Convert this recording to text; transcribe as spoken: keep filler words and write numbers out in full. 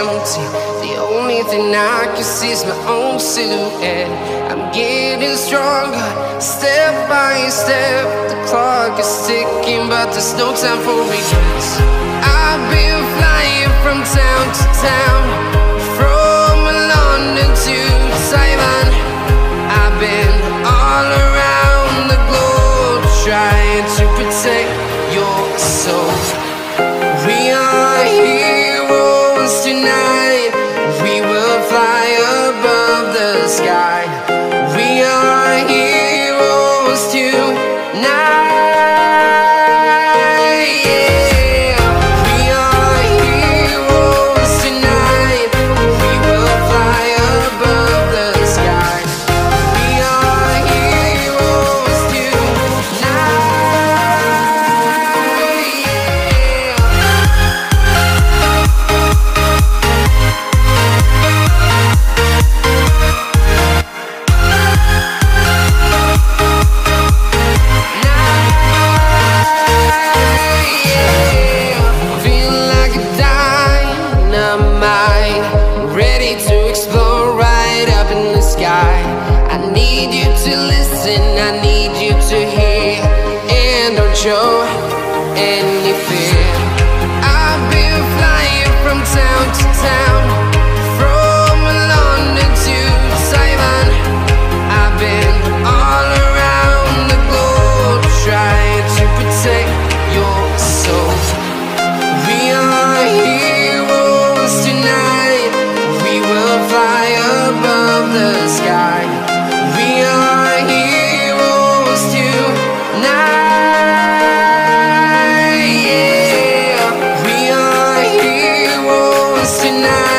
empty. The only thing I can see is my own silhouette. I'm getting stronger, step by step. The clock is ticking, but there's no time for regrets. I've been flying from town to town, from London to Taiwan. I've been all around the globe, trying to protect your soul. We are heroes tonight. We will fly above the sky. We are heroes tonight. I need you to listen, I need you to hear, and don't show any fear. I've been flying from town to town, from London to Taiwan. I've been all around the globe, trying to protect your soul. We are heroes tonight. We will fly above the sky. We are heroes tonight, yeah. We are heroes tonight.